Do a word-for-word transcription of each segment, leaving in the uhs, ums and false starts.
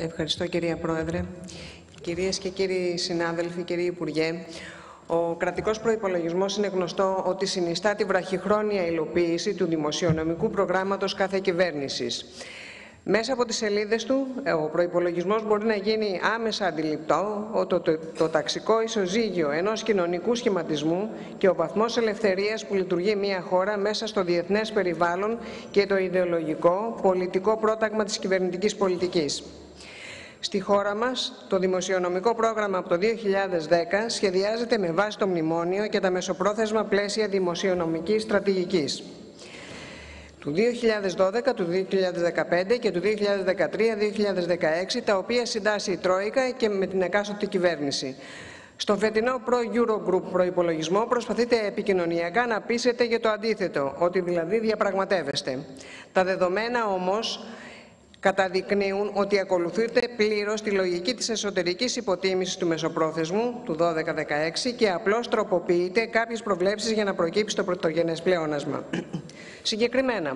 Ευχαριστώ, κυρία Πρόεδρε. Κυρίες και κύριοι συνάδελφοι, κύριοι Υπουργέ, ο κρατικός προϋπολογισμός είναι γνωστό ότι συνιστά τη βραχυχρόνια υλοποίηση του δημοσιονομικού προγράμματος κάθε κυβέρνησης. Μέσα από τις σελίδες του, ο προϋπολογισμός μπορεί να γίνει άμεσα αντιληπτό ότι το, το, το ταξικό ισοζύγιο ενός κοινωνικού σχηματισμού και ο βαθμός ελευθερίας που λειτουργεί μια χώρα μέσα στο διεθνές περιβάλλον και το ιδεολογικό, πολιτικό πρόταγμα της κυβερνητικής πολιτικής. Στη χώρα μας, το δημοσιονομικό πρόγραμμα από το δύο χιλιάδες δέκα σχεδιάζεται με βάση το μνημόνιο και τα μεσοπρόθεσμα πλαίσια δημοσιονομικής στρατηγικής του δύο χιλιάδες δώδεκα, του δύο χιλιάδες δεκαπέντε και του δύο χιλιάδες δεκατρία δύο χιλιάδες δεκαέξι, τα οποία συντάσσει η Τρόικα και με την εκάστοτε κυβέρνηση. Στον φετινό προ-Eurogroup προϋπολογισμό προσπαθείτε επικοινωνιακά να πείσετε για το αντίθετο, ότι δηλαδή διαπραγματεύεστε. Τα δεδομένα όμως καταδεικνύουν ότι ακολουθείτε πλήρως τη λογική της εσωτερικής υποτίμησης του μεσοπρόθεσμου του δώδεκα δεκαέξι και απλώς τροποποιείτε κάποιες προβλέψεις για να προκύψει το πρωτογενές πλεόνασμα. Συγκεκριμένα,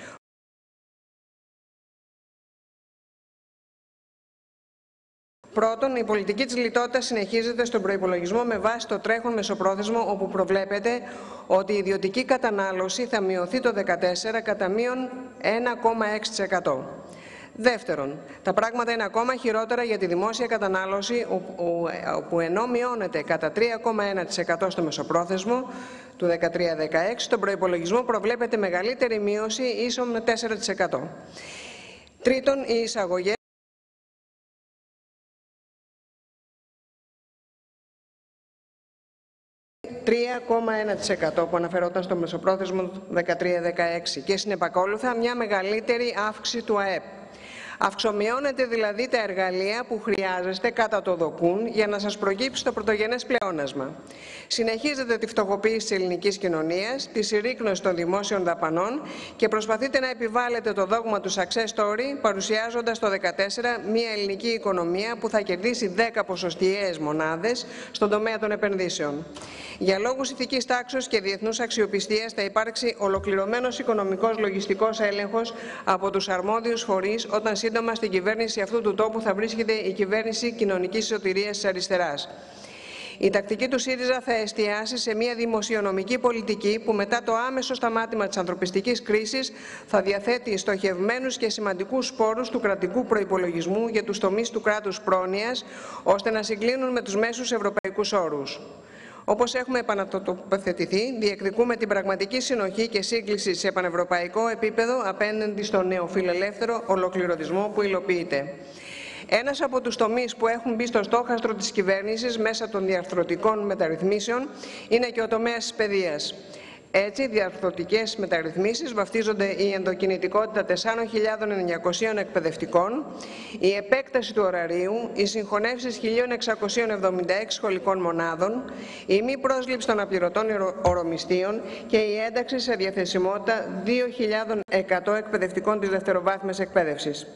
πρώτον, η πολιτική της λιτότητας συνεχίζεται στον προϋπολογισμό με βάση το τρέχον μεσοπρόθεσμο, όπου προβλέπεται ότι η ιδιωτική κατανάλωση θα μειωθεί το δύο χιλιάδες δεκατέσσερα κατά μείον ένα κόμμα έξι τοις εκατό. Δεύτερον, τα πράγματα είναι ακόμα χειρότερα για τη δημόσια κατανάλωση, όπου ενώ μειώνεται κατά τρία κόμμα ένα τοις εκατό στο μεσοπρόθεσμο του δεκατρία δεκαέξι, στον προϋπολογισμό προβλέπεται μεγαλύτερη μείωση ίσο με τέσσερα τοις εκατό. Τρίτον, οι εισαγωγές τρία κόμμα ένα τοις εκατό που αναφερόταν στο μεσοπρόθεσμο δεκατρία δεκαέξι και συνεπακόλουθα μια μεγαλύτερη αύξηση του ΑΕΠ. Αυξομειώνετε δηλαδή τα εργαλεία που χρειάζεστε κατά το δοκούν για να σας προκύψει το πρωτογενές πλεόνασμα. Συνεχίζετε τη φτωχοποίηση της ελληνικής κοινωνίας, τη συρρίκνωση των δημόσιων δαπανών και προσπαθείτε να επιβάλλετε το δόγμα του success story, παρουσιάζοντας το δύο χιλιάδες δεκατέσσερα μια ελληνική οικονομία που θα κερδίσει δέκα ποσοστιαίες μονάδες στον τομέα των επενδύσεων. Για λόγους ηθικής τάξης και διεθνούς αξιοπιστίας θα υπάρξει ολοκληρωμένος οικονομικός λογιστικός έλεγχος από τους αρμόδιους φορείς, όταν σύντομα στην κυβέρνηση αυτού του τόπου θα βρίσκεται η κυβέρνηση κοινωνικής σωτηρίας της αριστεράς. Η τακτική του ΣΥΡΙΖΑ θα εστιάσει σε μια δημοσιονομική πολιτική που μετά το άμεσο σταμάτημα της ανθρωπιστικής κρίσης θα διαθέτει στοχευμένους και σημαντικούς πόρους του κρατικού προϋπολογισμού για τους τομείς του κράτους πρόνοιας, ώστε να συγκλίνουν με τους μέσους ευρωπαϊκούς όρους. Όπως έχουμε επανατοποθετηθεί, διεκδικούμε την πραγματική συνοχή και σύγκληση σε πανευρωπαϊκό επίπεδο απέναντι στον νεοφιλελεύθερο ολοκληρωτισμό που υλοποιείται. Ένας από τους τομείς που έχουν μπει στο στόχαστρο της κυβέρνησης μέσα των διαρθρωτικών μεταρρυθμίσεων είναι και ο τομέας της παιδείας. Έτσι, διαρθρωτικές μεταρρυθμίσεις βαφτίζονται η ενδοκινητικότητα τεσσάρων χιλιάδων εννιακοσίων εκπαιδευτικών, η επέκταση του ωραρίου, οι συγχωνεύσεις χίλια εξακοσίων εβδομήντα έξι σχολικών μονάδων, η μη πρόσληψη των απληρωτών ορομιστίων και η ένταξη σε διαθεσιμότητα δύο χιλιάδες εκατό εκπαιδευτικών της δευτεροβάθμιας εκπαίδευσης.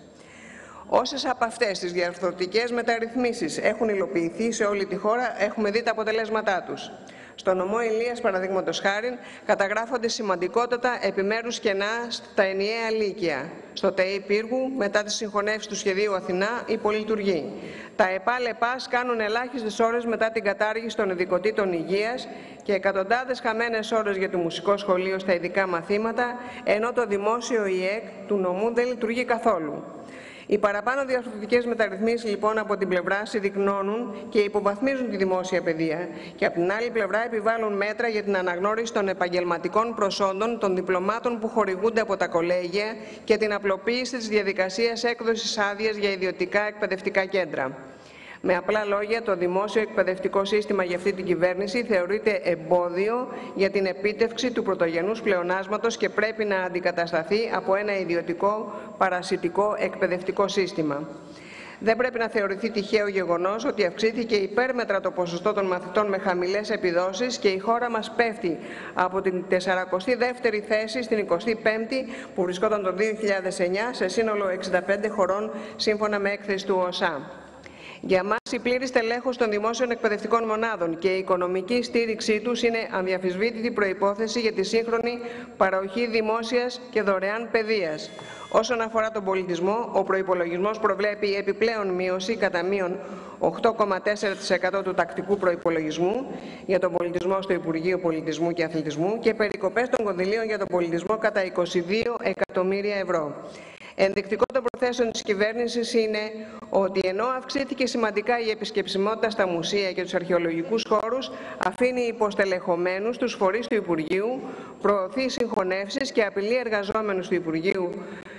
Όσες από αυτές τις διαρθρωτικές μεταρρυθμίσεις έχουν υλοποιηθεί σε όλη τη χώρα, έχουμε δει τα αποτελέσματά τους. Στο νομό Ηλίας, παραδείγματος χάριν, καταγράφονται σημαντικότατα επιμέρους κενά στα ενιαία λύκεια. Στο ΤΕΙ Πύργου, μετά τη συγχωνεύση του σχεδίου Αθηνά, υπολειτουργεί. Τα ΕΠΑ-ΛΕΠΑΣ κάνουν ελάχιστες ώρες μετά την κατάργηση των ειδικοτήτων υγείας και εκατοντάδες χαμένες ώρες για το μουσικό σχολείο στα ειδικά μαθήματα, ενώ το δημόσιο ΙΕΚ του νομού δεν λειτουργεί καθόλου. Οι παραπάνω διαρθρωτικές μεταρρυθμίσεις λοιπόν από την πλευρά συρρυκνώνουν και υποβαθμίζουν τη δημόσια παιδεία και από την άλλη πλευρά επιβάλλουν μέτρα για την αναγνώριση των επαγγελματικών προσόντων των διπλωμάτων που χορηγούνται από τα κολέγια και την απλοποίηση της διαδικασίας έκδοσης άδειας για ιδιωτικά εκπαιδευτικά κέντρα. Με απλά λόγια, το δημόσιο εκπαιδευτικό σύστημα για αυτή την κυβέρνηση θεωρείται εμπόδιο για την επίτευξη του πρωτογενούς πλεονάσματος και πρέπει να αντικατασταθεί από ένα ιδιωτικό παρασιτικό εκπαιδευτικό σύστημα. Δεν πρέπει να θεωρηθεί τυχαίο γεγονός ότι αυξήθηκε υπέρμετρα το ποσοστό των μαθητών με χαμηλές επιδόσεις και η χώρα μας πέφτει από την σαραντά δεύτερη θέση στην εικοστή πέμπτη που βρισκόταν το δύο χιλιάδες εννιά σε σύνολο εξήντα πέντε χωρών σύμφωνα με έκθεση του ΟΣΑ. Για μας η πλήρης τελέχωση των δημόσιων εκπαιδευτικών μονάδων και η οικονομική στήριξή τους είναι αδιαμφισβήτητη προϋπόθεση για τη σύγχρονη παροχή δημόσιας και δωρεάν παιδείας. Όσον αφορά τον πολιτισμό, ο προϋπολογισμός προβλέπει επιπλέον μείωση κατά μείον οκτώ κόμμα τέσσερα τοις εκατό του τακτικού προϋπολογισμού για τον πολιτισμό στο Υπουργείο Πολιτισμού και Αθλητισμού και περικοπές των κονδυλίων για τον πολιτισμό κατά είκοσι δύο εκατομμύρια ευρώ. Ενδεικτικό των προθέσεων της κυβέρνησης είναι ότι ενώ αυξήθηκε σημαντικά η επισκεψιμότητα στα μουσεία και τους αρχαιολογικούς χώρους, αφήνει υποστελεχωμένους τους φορείς του Υπουργείου, προωθεί συγχωνεύσεις και απειλεί εργαζόμενους του Υπουργείου,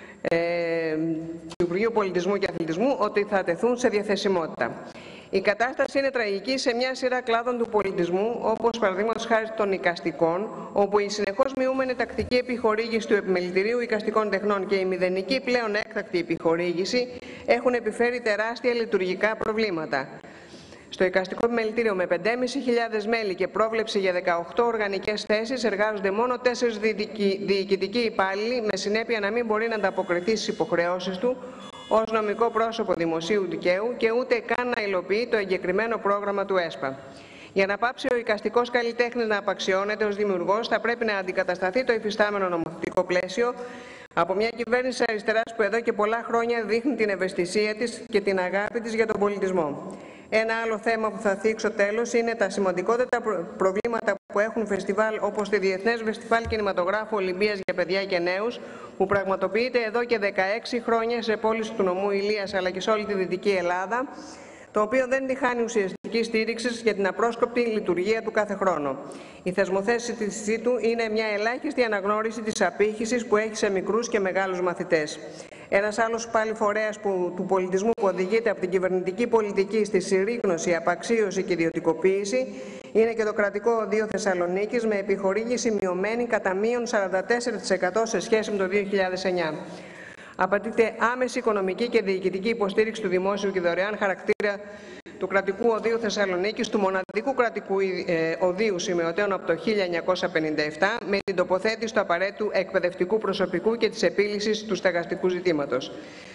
ε, του Υπουργείου Πολιτισμού και Αθλητισμού ότι θα τεθούν σε διαθεσιμότητα. Η κατάσταση είναι τραγική σε μια σειρά κλάδων του πολιτισμού, όπως παραδείγματος χάρη των εικαστικών, όπου η συνεχώς μειούμενη τακτική επιχορήγηση του επιμελητηρίου εικαστικών τεχνών και η μηδενική πλέον έκτακτη επιχορήγηση έχουν επιφέρει τεράστια λειτουργικά προβλήματα. Στο εικαστικό επιμελητήριο με πέντε χιλιάδες πεντακόσια μέλη και πρόβλεψη για δεκαοκτώ οργανικές θέσεις εργάζονται μόνο τέσσερις διοικητικοί υπάλληλοι, με συνέπεια να μην μπορεί να ανταποκριθεί στις υποχρεώσεις του ως νομικό πρόσωπο δημοσίου δικαίου και ούτε καν να υλοποιεί το εγκεκριμένο πρόγραμμα του ΕΣΠΑ. Για να πάψει ο εικαστικός καλλιτέχνης να απαξιώνεται ως δημιουργός, θα πρέπει να αντικατασταθεί το υφιστάμενο νομοθετικό πλαίσιο από μια κυβέρνηση αριστεράς που εδώ και πολλά χρόνια δείχνει την ευαισθησία της και την αγάπη της για τον πολιτισμό. Ένα άλλο θέμα που θα θίξω τέλος είναι τα σημαντικότερα προβλήματα που έχουν φεστιβάλ όπως το Διεθνές Φεστιβάλ Κινηματογράφου Ολυμπίας για παιδιά και νέους, που πραγματοποιείται εδώ και δεκαέξι χρόνια σε πόλεις του νομού Ηλίας αλλά και σε όλη τη Δυτική Ελλάδα, το οποίο δεν τη χάνει ουσιαστική στήριξη για την απρόσκοπτη λειτουργία του κάθε χρόνο. Η θεσμοθέτησή του είναι μια ελάχιστη αναγνώριση της απήχησης που έχει σε μικρούς και μεγάλους μαθητές. Ένας άλλος πάλι φορέας που, του πολιτισμού που οδηγείται από την κυβερνητική πολιτική στη συρρίκνωση, απαξίωση και ιδιωτικοποίηση είναι και το κρατικό οδείο Θεσσαλονίκης, με επιχορήγηση μειωμένη κατά μείον σαράντα τέσσερα τοις εκατό σε σχέση με το δύο χιλιάδες εννιά. Απαιτείται άμεση οικονομική και διοικητική υποστήριξη του δημόσιου και δωρεάν χαρακτήρα του κρατικού οδείου Θεσσαλονίκης, του μοναδικού κρατικού ε, οδείου σημειωτέων από το χίλια εννιακόσια πενήντα επτά, με την τοποθέτηση του απαραίτητου εκπαιδευτικού προσωπικού και της επίλυσης του στεγαστικού ζητήματος.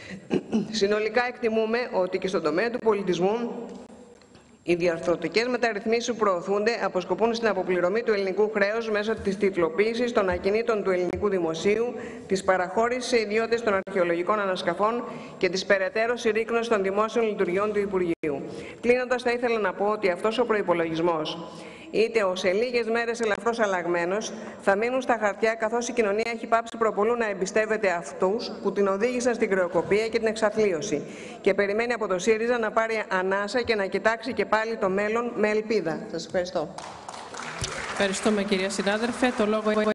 Συνολικά εκτιμούμε ότι και στον τομέα του πολιτισμού οι διαρθρωτικές μεταρρυθμίσεις που προωθούνται αποσκοπούν στην αποπληρωμή του ελληνικού χρέους μέσω της τιτλοποίησης των ακινήτων του ελληνικού δημοσίου, της παραχώρησης σε ιδιώτες των αρχαιολογικών ανασκαφών και της περαιτέρω συρρίκνωσης των δημόσιων λειτουργιών του Υπουργείου. Κλείνοντας, θα ήθελα να πω ότι αυτός ο προϋπολογισμός, είτε ως σε λίγες μέρες ελαφρώς αλλαγμένος, θα μείνουν στα χαρτιά, καθώς η κοινωνία έχει πάψει προπολού να εμπιστεύεται αυτούς που την οδήγησαν στην κρεοκοπία και την εξαθλίωση και περιμένει από το ΣΥΡΙΖΑ να πάρει ανάσα και να κοιτάξει και πάλι το μέλλον με ελπίδα. Σας ευχαριστώ. Ευχαριστούμε, κυρία συνάδελφε. Το λόγο